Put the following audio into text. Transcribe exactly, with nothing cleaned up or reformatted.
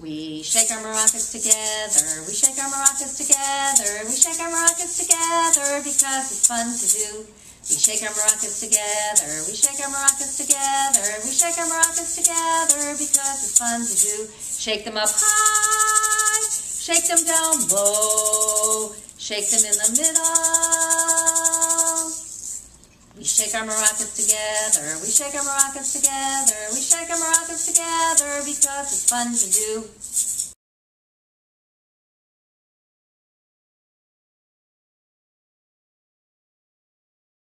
We shake our maracas together, we shake our maracas together, we shake our maracas together because it's fun to do. We shake our maracas together, we shake our maracas together, we shake our maracas together because it's fun to do. Shake them up high, shake them down low, shake them in the middle. We shake our maracas together, we shake our maracas together, we shake our maracas together because it's fun to do.